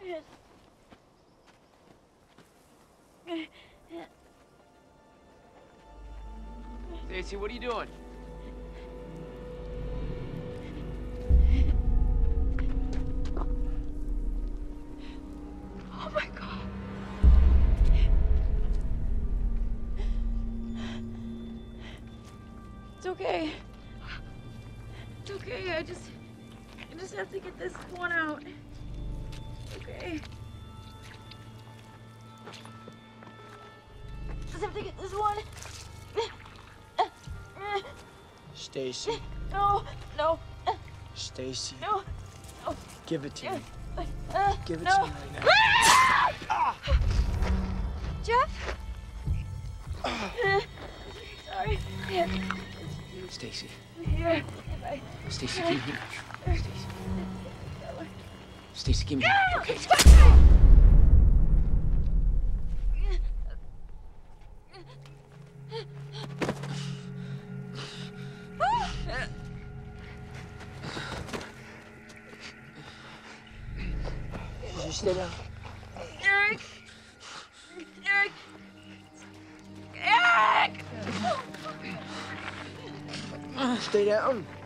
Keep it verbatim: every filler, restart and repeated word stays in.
Stacy, what are you doing? Oh my God. It's okay. It's okay. I just, I just have to get this one out. It's okay. Just have to get this one. Stacy. No, no, Stacy. no, no. Give it to me. Uh, Give it no. to me right now. Ah! Jeff? Sorry. Yeah. Stacy. Here. Bye. Stacy, give me here. Stacy. Stacy, give me here. Okay. Just stay down. Eric! Eric! Eric! Stay down.